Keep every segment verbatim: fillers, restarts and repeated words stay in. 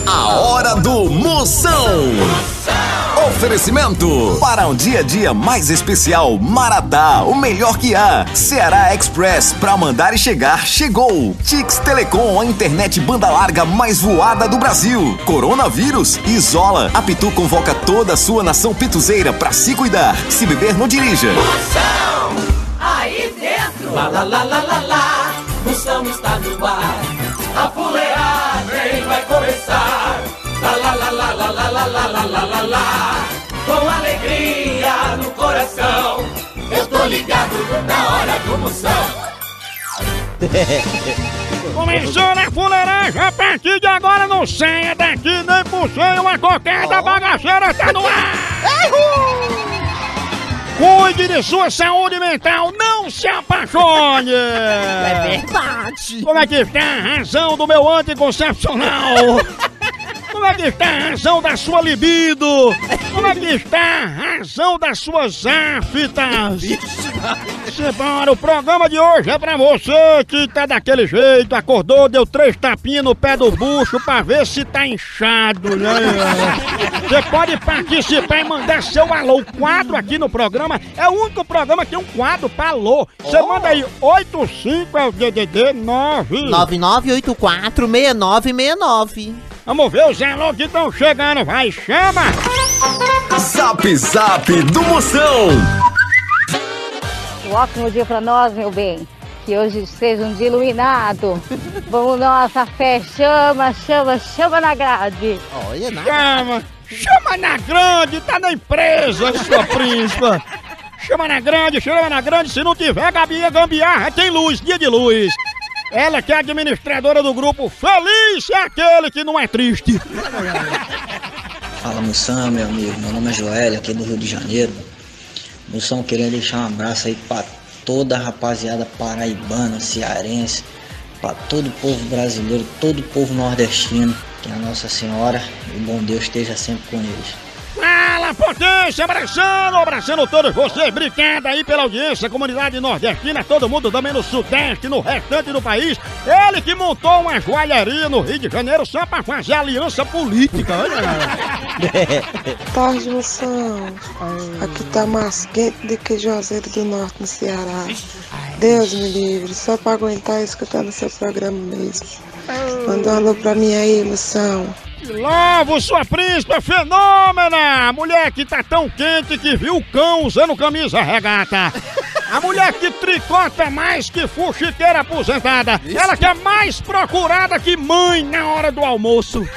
A hora do Moção. Oferecimento para um dia a dia mais especial. Maratá, o melhor que há. Ceará Express, pra mandar e chegar, chegou. Tix Telecom, a internet banda larga mais voada do Brasil. Coronavírus, isola. A Pitu convoca toda a sua nação pituzeira pra se cuidar. Se beber, não dirija. Moção, aí dentro. Lá, lá, lá, lá, lá, lá. Moção está no ar. A fuleagem vai começar. Lá, lá, lá, lá, lá, lá, lá, lá, lá, lá, lá, lá. Com alegria no coração, eu tô ligado na hora do Moção. Começou na fuleiragem, a partir de agora não saia daqui nem puxei uma cocada, a bagaceira tá no ar! Cuide de sua saúde mental, não se apaixone! É verdade! Como é que está a razão do meu anticoncepcional? Como é que está a razão da sua libido? Como é que está a razão das suas aftas? Simbora, o programa de hoje é pra você que tá daquele jeito, acordou, deu três tapinhas no pé do bucho pra ver se tá inchado, né? Você pode participar e mandar seu alô. O quadro aqui no programa é o único programa que tem um quadro pra alô. Você oh. manda aí, oito cinco é o D D D nove nove nove oito quatro seis nove seis nove. Vamos ver os alô que estão chegando, vai, chama! Zap Zap do Moção. Um ótimo dia pra nós, meu bem. Que hoje seja um dia iluminado. Vamos nossa fé, chama, chama, chama na grade. Olha, na Chama, chama na grande, tá na empresa, sua príncipa. Chama na grande, chama na grande, se não tiver Gabinha Gambiarra, tem luz, dia de luz. Ela que é administradora do grupo Feliz é aquele que não é triste. Fala, Moção, meu amigo, meu nome é Joel, aqui do Rio de Janeiro. Moção, queria deixar um abraço aí pra toda a rapaziada paraibana, cearense, pra todo o povo brasileiro, todo o povo nordestino. Que a Nossa Senhora e o bom Deus esteja sempre com eles. Fala, potência, abraçando, abraçando todos vocês, obrigado aí pela audiência, comunidade nordestina, todo mundo também no sudeste, no restante do país. Ele que montou uma joalheria no Rio de Janeiro só pra fazer aliança política. Tarde, Moção. Aqui tá mais quente do que Juazeiro do Norte, no Ceará. Deus me livre, só pra aguentar escutando seu programa mesmo. Manda um alô pra mim aí, Moção. Logo, sua príncipa fenômena! A mulher que tá tão quente que viu o cão usando camisa regata. A mulher que tricota mais que fuxiqueira aposentada. Ela que é mais procurada que mãe na hora do almoço.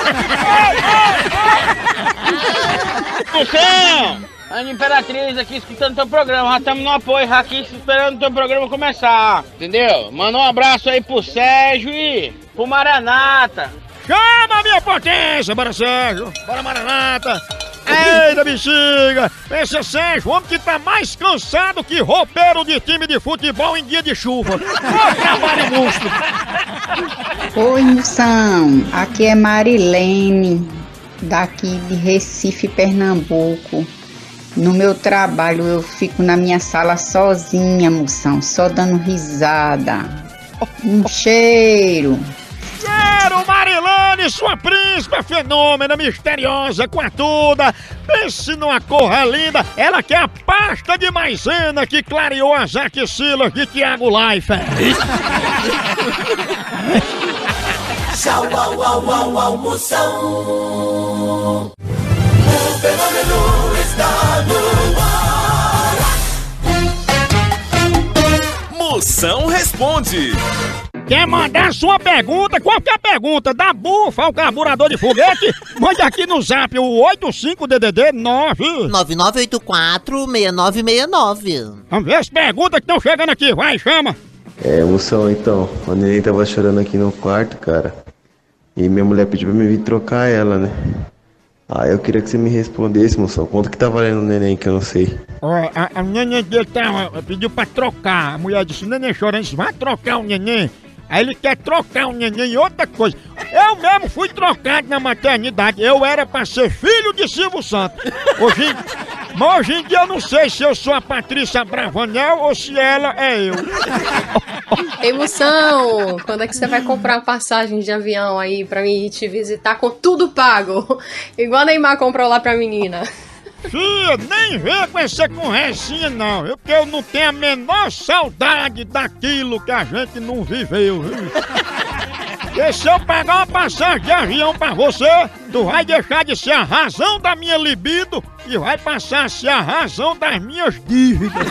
Moção! A Imperatriz aqui escutando teu programa, já estamos no apoio aqui esperando o teu programa começar, entendeu? Manda um abraço aí pro Sérgio e pro Maranata. Chama, minha potência! Bora, Sérgio! Bora, Maranata! Eita, bexiga! Esse é Sérgio, o homem que tá mais cansado que roupeiro de time de futebol em dia de chuva. Ô, trabalho monstro! Oi, Moção! Aqui é Marilene, daqui de Recife, Pernambuco. No meu trabalho eu fico na minha sala sozinha, Moção, só dando risada. Um cheiro! Cheiro, Marilane, sua príncipa fenômena, misteriosa, quatuda. Pense numa corra linda. Ela que é a pasta de maisena que clareou as axilas de Thiago Leifert. Tchau, au, au, au, au, Moção. O fenômeno está no ar. Moção responde. Quer mandar sua pergunta, qualquer pergunta, da bufa ao carburador de foguete? Mande aqui no zap o oito cinco D D D nove nove nove oito quatro seis nove seis nove. Vamos ver as perguntas que estão chegando aqui, vai, chama. É, Moção, então, a neném tava chorando aqui no quarto, cara. E minha mulher pediu pra me vir trocar ela, né? Ah, eu queria que você me respondesse, Moção. Quanto que tá valendo o neném, que eu não sei. Ó, a, a neném dele tá, pediu pra trocar. A mulher disse, neném chorando, disse, vai trocar o neném. Aí ele quer trocar o neném em outra coisa. Eu mesmo fui trocado na maternidade. Eu era pra ser filho de Silvio Santos. Hoje, mas hoje em dia eu não sei se eu sou a Patrícia Bravanel ou se ela é eu. Ei, Moção, quando é que você vai comprar passagem de avião aí pra mim ir te visitar com tudo pago? Igual a Neymar comprou lá pra menina. Filha, nem vem com essa conversinha não, viu? Porque eu não tenho a menor saudade daquilo que a gente não viveu, viu? Porque se eu pagar uma passagem de avião pra você, tu vai deixar de ser a razão da minha libido e vai passar a ser a razão das minhas dívidas.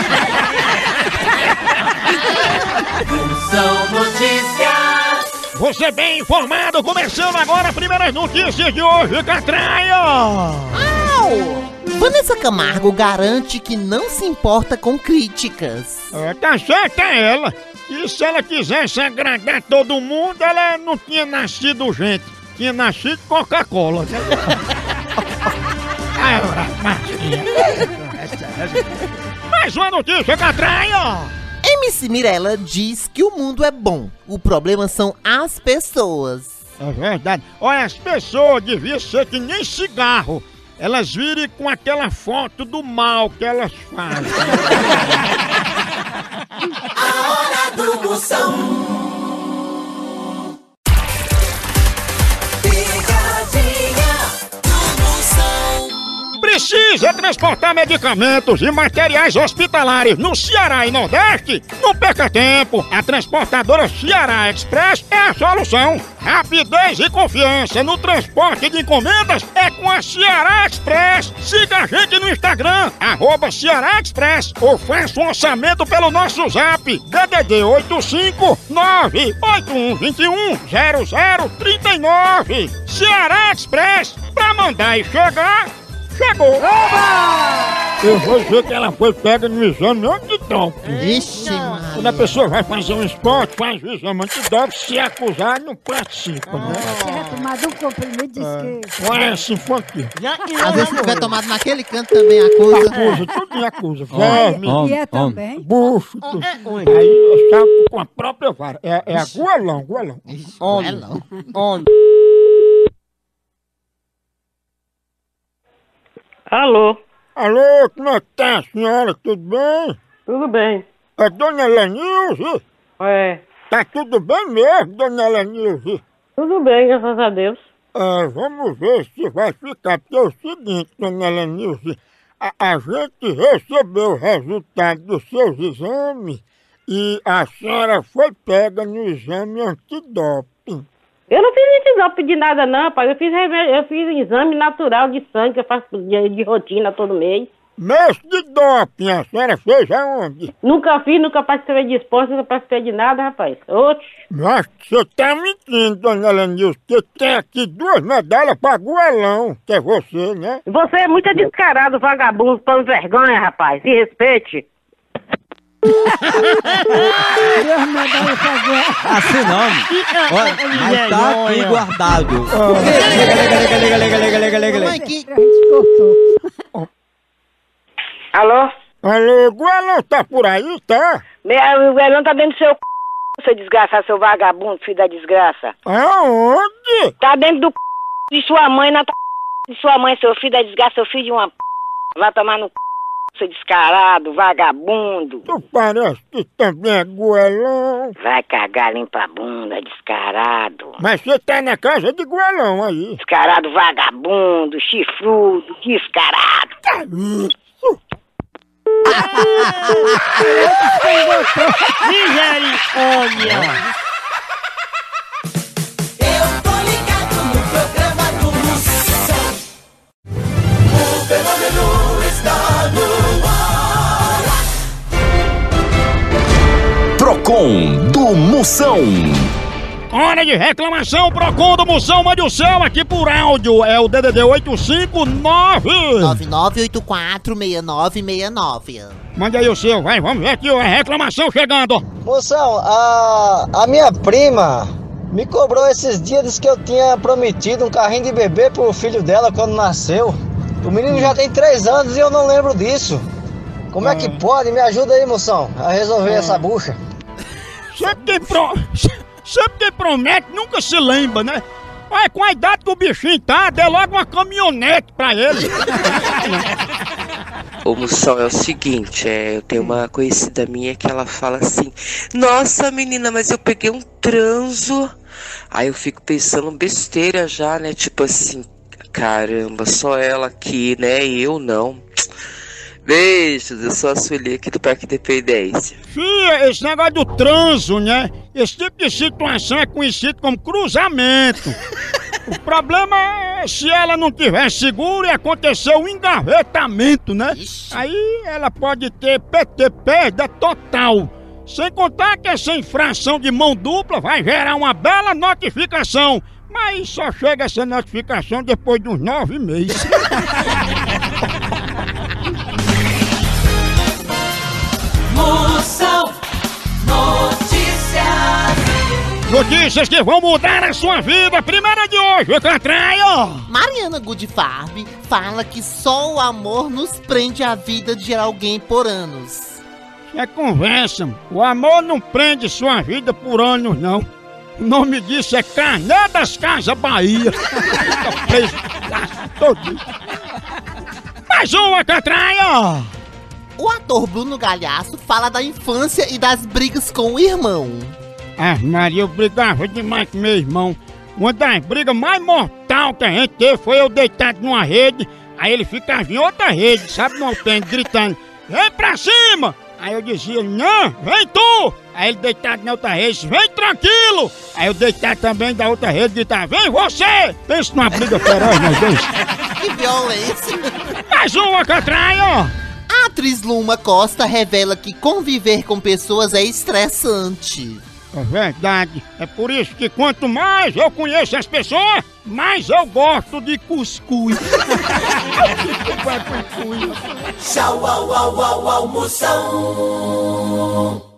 São notícias. Você bem informado, começando agora as primeiras notícias de hoje, Catraia! Au! Vanessa Camargo garante que não se importa com críticas. É, tá certa ela. E se ela quisesse agradar todo mundo, ela não tinha nascido gente. Tinha nascido Coca-Cola. Mais uma notícia, Catraia! M C Mirella diz que o mundo é bom. O problema são as pessoas. É verdade. Olha, as pessoas deviam ser que nem cigarro. Elas virem com aquela foto do mal que elas fazem. A hora do Moção. Pegadinha do Moção. Precisa transportar medicamentos e materiais hospitalares no Ceará e Nordeste? Não perca tempo! A transportadora Ceará Express é a solução! Rapidez e confiança no transporte de encomendas é com a Ceará Express! Siga a gente no Instagram, arroba Ceará Express, ou faça um orçamento pelo nosso zap, D D D oito cinco nove oito um dois um zero zero três nove. Ceará Express, pra mandar e chegar... Chegou! Oba! Eu vou dizer que ela foi pega no exame antidoping. Vixe, mano. Quando a pessoa vai fazer um esporte, faz o exame antidoping, se acusar, não participa, né? Você vai tomar um comprimido de esquerda. Conhece infantil. Às vezes se tiver tomado naquele canto também acusa. Acusa, tudo acusa. Verme, E é também. bucho, tudo. Aí está com a própria vara. É, é a goelão, goelão. Homem. Homem. Alô? Alô, como é que tá, senhora? Tudo bem? Tudo bem. É Dona Lenilze? É. Tá tudo bem mesmo, Dona Lenilze? Tudo bem, graças a Deus. É, vamos ver se vai ficar, porque é o seguinte, Dona Lenilze, a, a gente recebeu o resultado dos seus exames e a senhora foi pega no exame antidoping. Eu não fiz antidoping de nada não, rapaz. Eu fiz, remédio, eu fiz exame natural de sangue que eu faço de, de rotina todo mês. Mês de doping, a senhora fez aonde? Nunca fiz, nunca participei de esporte, nunca participei de nada, rapaz. Oxe. Mas você tá mentindo, Dona Lenilze, porque tem aqui duas medalhas pra goelão, que é você, né? Você é muito descarado, vagabundo, pão vergonha, rapaz. Se respeite. Assim não. Olha, mas tá aqui guardado. Liga, liga, liga, liga, liga, liga, liga, liga. Alô? Alô, goelão tá por aí, tá? Meu, o goelão tá dentro do seu c... seu desgraçado, seu vagabundo, filho da desgraça. Aonde? Tá dentro do c... de sua mãe, na c... de sua mãe, seu filho da desgraça, seu filho de uma p... vai tomar no c... seu descarado, vagabundo. Tu parece que também é goelão. Vai cagar, limpa a bunda, descarado. Mas você tá na casa de goelão aí. Descarado, vagabundo, chifrudo, descarado. Misericórdia. Eu tô ligado no programa do Moção. O fenômeno está no ar. Procon do Moção. Hora de reclamação, Procon do Moção, mande o céu aqui por áudio. É o D D D oito cinco nove nove nove oito quatro seis nove seis nove. Mande aí o seu, vai, vamos ver aqui a reclamação chegando. Moção, a, a minha prima me cobrou esses dias, disse que eu tinha prometido um carrinho de bebê pro filho dela quando nasceu. O menino já tem três anos e eu não lembro disso. Como é que pode? Me ajuda aí, moção, a resolver essa bucha. Sempre quem, pro... Sempre quem promete nunca se lembra, né? Olha, com a idade que o bichinho tá, dê logo uma caminhonete pra ele. Ô Moção, é o seguinte, é, eu tenho uma conhecida minha que ela fala assim: nossa menina, mas eu peguei um transo. Aí eu fico pensando besteira já, né? Tipo assim, caramba, só ela aqui, né? E eu não. Beijos, eu sou a Sueli aqui do Parque Independência. Fia, esse negócio do transo, né? Esse tipo de situação é conhecido como cruzamento. O problema é se ela não tiver seguro e acontecer um engavetamento, né? Ixi. Aí ela pode ter P T, perda total. Sem contar que essa infração de mão dupla vai gerar uma bela notificação. Mas só chega essa notificação depois de uns nove meses. Moção Notícias. Notícias que vão mudar a sua vida. Primeira de hoje, Catraia. Mariana Goodfarb fala que só o amor nos prende à vida de alguém por anos. É conversa. O amor não prende sua vida por anos, não. O nome disso é Carnê das Casas Bahia. Fica preso todo. Mais uma, Catraia. O ator Bruno Galhaço fala da infância e das brigas com o irmão. Ah, Maria, eu brigava demais com meu irmão. Uma das brigas mais mortal que a gente teve foi eu deitado numa rede, aí ele ficava em outra rede, sabe, no alpendre, gritando: vem pra cima! Aí eu dizia: não, vem tu! Aí ele deitado na outra rede: vem tranquilo! Aí eu deitado também da outra rede, gritava: vem você! Pensa numa briga feroz, nós dois. Que violência! Mais uma, Catraia! A atriz Luma Costa revela que conviver com pessoas é estressante. É verdade. É por isso que quanto mais eu conheço as pessoas, mais eu gosto de cuscuz. Tchau, au, au, au, au, Moção.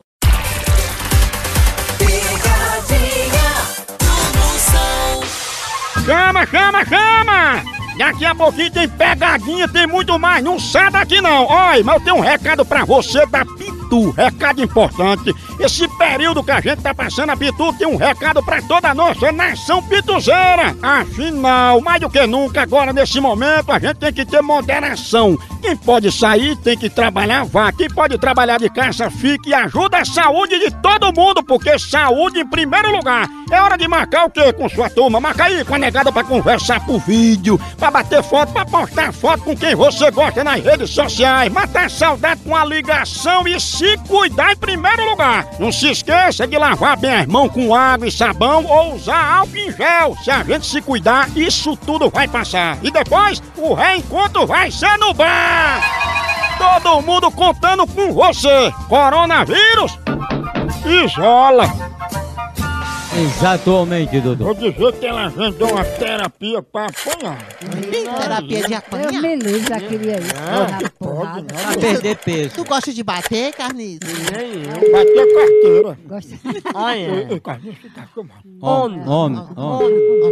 Pegadinha do Moção. Chama, chama, chama! Daqui a pouquinho tem pegadinha, tem muito mais. Não sai daqui não. Olha, mas eu tenho um recado pra você da Pitu. Recado importante. Esse período que a gente tá passando, a Pitu tem um recado pra toda a nossa nação pituzeira. Afinal, mais do que nunca, agora nesse momento, a gente tem que ter moderação. Quem pode sair tem que trabalhar, vá. Quem pode trabalhar de casa, fique e ajuda a saúde de todo mundo, porque saúde em primeiro lugar. É hora de marcar o quê com sua turma? Marca aí com a negada pra conversar por vídeo, pra bater foto, pra postar foto com quem você gosta nas redes sociais, matar a saudade com a ligação e se cuidar em primeiro lugar. Não se esqueça de lavar bem as mãos com água e sabão ou usar álcool em gel. Se a gente se cuidar, isso tudo vai passar. E depois, o reencontro vai ser no bar. Todo mundo contando com você. Coronavírus, isola. Exatamente, Dudu. Vou dizer que ela vendeu uma terapia pra apanhar. Terapia de apanhar? Eu me livro daquele aí. Na porrada. Pra perder peso. Tu gosta de bater, Carniça? Nem eu. Bater carteira. Gosta. Olha. Ei, ei, Carniça, tá filmando. Homem, homem, homem.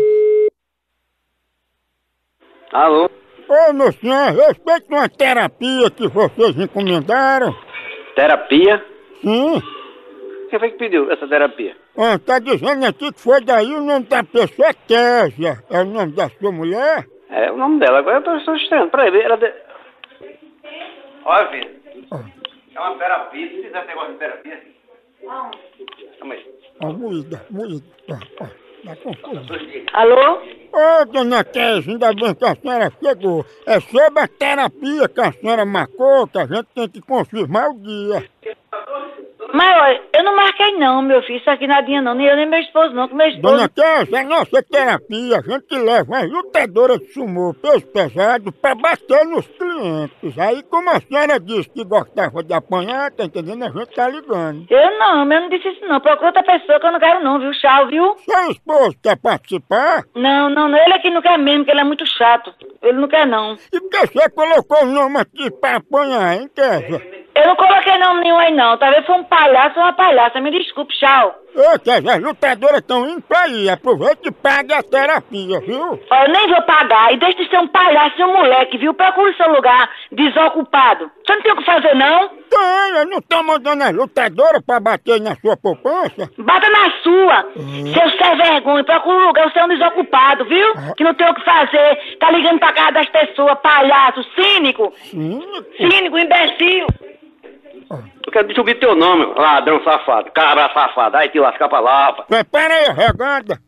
Alô? Ô, meu senhor, respeito uma terapia que vocês encomendaram. Terapia? Sim. Quem foi que pediu essa terapia? Ah, tá dizendo aqui que foi daí o nome da pessoa é Késia. É o nome da sua mulher? É o nome dela, agora eu tô, tô estranho. Peraí, ela... De... Olha, filho. É uma terapia, se fizer esse negócio de terapia... Calma aí. Ah, moída, moída. Ah, ah, tá confuso. Alô? Ô, dona Késia, ainda bem que a senhora chegou. É sobre a terapia que a senhora marcou, que a gente tem que confirmar o dia. Mas olha, eu não marquei não, meu filho, isso aqui nadinha não, nem eu nem meu esposo não, que meu esposo... Dona Késia, a nossa terapia, a gente leva uma lutadora de sumô, peso pesado, pra bater nos clientes. Aí, como a senhora disse que gostava de apanhar, tá entendendo? A gente tá ligando. Eu não, eu não disse isso não, procura outra pessoa que eu não quero não, viu? Tchau, viu? Seu esposo quer participar? Não, não, não, ele aqui não quer mesmo, porque ele é muito chato. Ele não quer não. E por que você colocou o nome aqui pra apanhar, hein, Késia? Eu não coloquei nome nenhum aí não, talvez foi um palhaço ou uma palhaça, me desculpe, tchau. Ô, que as lutadoras estão indo pra aí. Aproveita e pague a terapia, viu? Ó, eu nem vou pagar. E deixa de ser um palhaço e um moleque, viu? Procura o seu lugar desocupado. Você não tem o que fazer, não? Tem, eu não tô mandando as lutadoras pra bater na sua poupança. Bata na sua. Hum. Seu sem vergonha. Procura um lugar, você é um desocupado, viu? Ah. Que não tem o que fazer. Tá ligando pra casa das pessoas, palhaço, cínico. Cínico? Cínico, imbecil. Eu quero subir teu nome, ladrão safado, cabra safado. Aí te lascar pra lá, rapaz. Prepara aí, regada.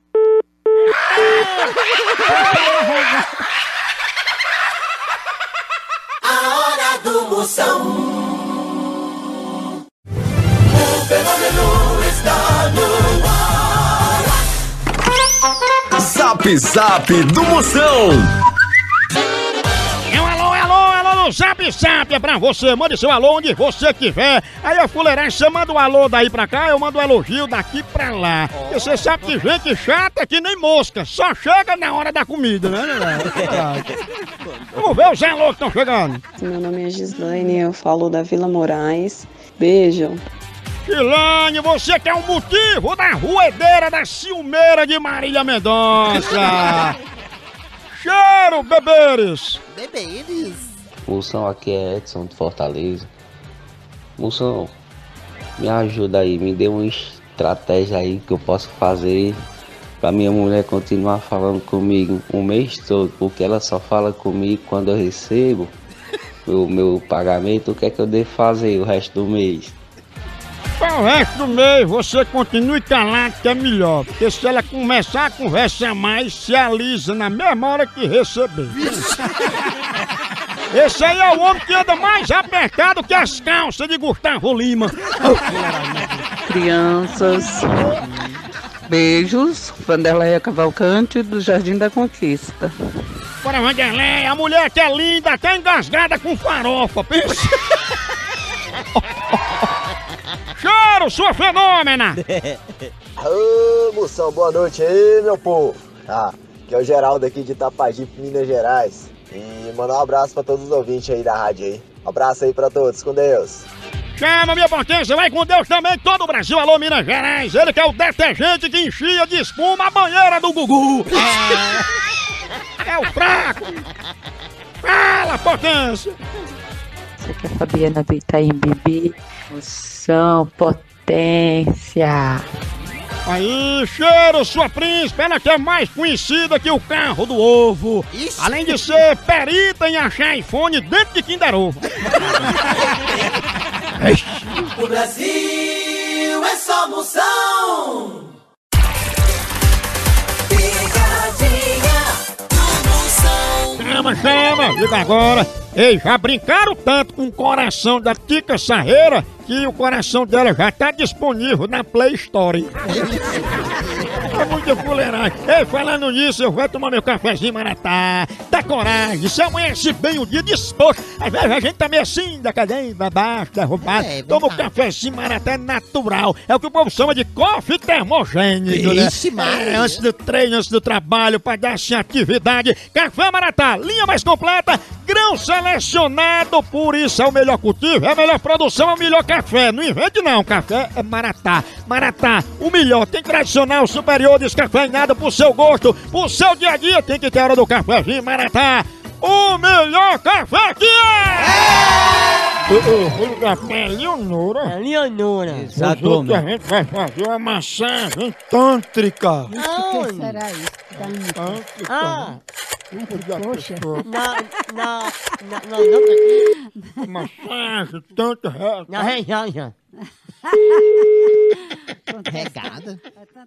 A hora do Moção. O fenômeno está no ar. Zap Zap do Moção. É um alô, alô, alô no Zap Zap, é pra você. Mande seu alô onde você quiser. Aí a fuleiragem, você manda um alô daí pra cá, eu mando um elogio daqui pra lá. Oh. Porque você sabe que gente chata é que nem mosca, só chega na hora da comida, né? Vamos ver os alô que estão chegando. Meu nome é Gislaine, eu falo da Vila Moraes. Beijo. Gislaine, você que é o motivo da ruedeira da ciumeira de Marília Mendonça. Cheiro, beberes! Beberes! Moção, aqui é Edson de Fortaleza. Moção, me ajuda aí, me dê uma estratégia aí que eu posso fazer pra minha mulher continuar falando comigo o mês todo, porque ela só fala comigo quando eu recebo o meu pagamento. O que é que eu devo fazer o resto do mês? Para o resto do mês você continue calado que é melhor, porque se ela começar a conversar mais, se alisa na mesma hora que receber. Esse aí é o homem que anda mais apertado que as calças de Gustavo Lima. Crianças, beijos, Vanderleia Cavalcante do Jardim da Conquista. Bora, Vanderleia, a mulher que é linda, até engasgada com farofa, pensa. Choro, sua fenômena! Ô, Moção, boa noite aí, meu povo. Ah, que é o Geraldo aqui de Itapajipe, Minas Gerais. E mandar um abraço pra todos os ouvintes aí da rádio aí. Um abraço aí pra todos, com Deus. Chama, minha potência, vai com Deus também, todo o Brasil. Alô, Minas Gerais. Ele que é o detergente que enchia de espuma a banheira do Gugu. É, é o fraco. Fala, potência. Isso aqui é a Fabiana do Itaim Bibi. Moção, potência. Aí, cheiro, sua príncipe, ela que é mais conhecida que o carro do ovo. Isso. Além de ser perita em achar iPhone dentro de Kinder Ovo. O Brasil é só Moção. Picadinha do Moção. Chama, chama, liga agora. Ei, já brincaram tanto com o coração da Tica Sarreira que o coração dela já tá disponível na Play Store. É muita fuleiragem. Ei, falando nisso, eu vou tomar meu cafezinho Maratá. Dá coragem, se amanhece bem o dia disposto. Às vezes a gente tá meio assim, da cadeia, baixo, derrubado. É, toma o cafezinho Maratá natural. É o que o povo chama de coffee termogênico, né? É, antes do treino, antes do trabalho, pra dar assim atividade. Café Maratá, linha mais completa, grão selecionado, por isso é o melhor cultivo, é a melhor produção, é o melhor café. Não invente não, café é Maratá. Maratá, o melhor, tem tradicional, superior, descafeinado pro seu gosto, pro seu dia a dia, tem que ter a hora do cafezinho Maratá. O melhor café que é! O café é Leonora. É Leonora. Exatamente. A gente vai fazer uma massagem tântrica. O que será isso? Tântrica. Ah! Poxa. Não, não, não, não, não. Massagem tântrica. Não, região já. Regada.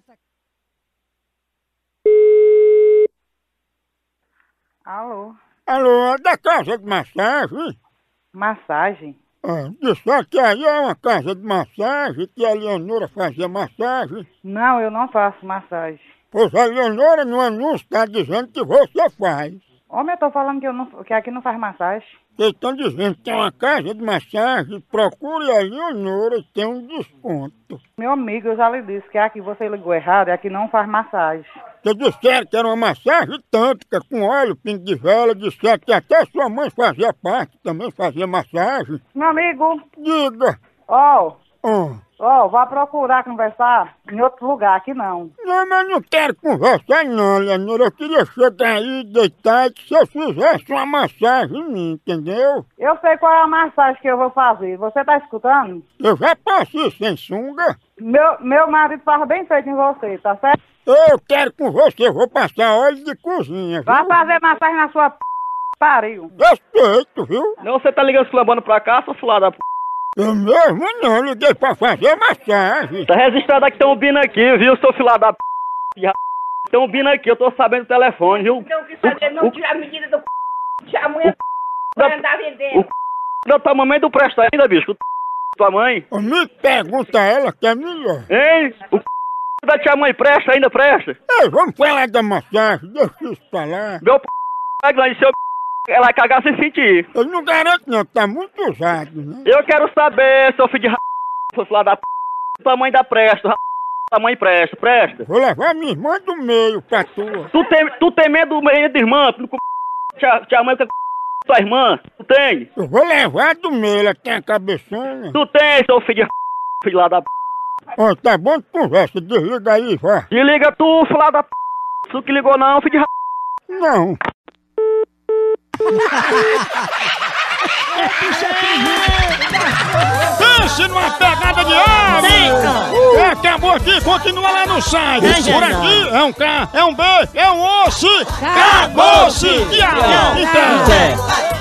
Alô? Alô, é da casa de massagem? Massagem? Ah, disse que aí é uma casa de massagem, que a Leonora fazia massagem. Não, eu não faço massagem. Pois a Leonora no anúncio está dizendo que você faz. Homem, eu tô falando que, eu não, que aqui não faz massagem. Vocês estão dizendo que é uma casa de massagem, procure a Leonora e tem um desconto. Meu amigo, eu já lhe disse que aqui você ligou errado e aqui não faz massagem. Vocês disseram que era uma massagem tântrica com óleo, pingo de vela, disseram que até sua mãe fazia parte, também fazia massagem. Meu amigo. Diga. Ó, oh, Hum. Ó, vá procurar conversar em outro lugar, aqui não. Não, mas não quero conversar não, Leonora. Eu queria chegar aí, deitar e que se eu fizesse uma massagem em mim, entendeu? Eu sei qual é a massagem que eu vou fazer. Você tá escutando? Eu já passei sem sunga. Meu, meu marido faz bem feito em você, tá certo? Eu quero com você, eu vou passar óleo de cozinha, viu? Vá fazer massagem na sua p... pariu. Respeito, viu? Não, você tá ligando flambando pra cá, sua fulada da p... Eu mesmo não, liguei pra fazer massagem. Tá registrado aqui, tem um bino aqui, viu, seu filho da p... Tem um bino aqui, eu tô sabendo do telefone, viu? Não quis saber, não tira a medida do p... A mulher vai andar vendendo. O da tua mamãe não presta ainda, bicho? O tua mãe? Me pergunta ela que é melhor. Hein? O da tia mãe presta ainda, presta? Ei, vamos falar da massagem, deixa isso pra lá. Meu p... e seu p... ela vai cagar sem sentir. Eu não garanto não, tá muito usado, né? Eu quero saber, seu filho de r... seu filho da p... tua mãe dá presta, r... tua mãe presta, presta. Vou levar minha irmã do meio pra tua. Tu tem, tu tem medo do meio de irmã? Tu não tia, tia mãe com tua irmã? Tu tem? Eu vou levar do meio, ela tem a cabeçona. Tu tem, seu filho de r... filho lá da p... Ó, tá bom de conversa, desliga aí, vá. Desliga tu, filho lá da p... Tu que ligou não, filho de r... Não. Pense numa pegada de ar! É, acabou aqui, continua lá no site. Por aqui é um K, é um B, é um osso. Acabou-se! Tchau!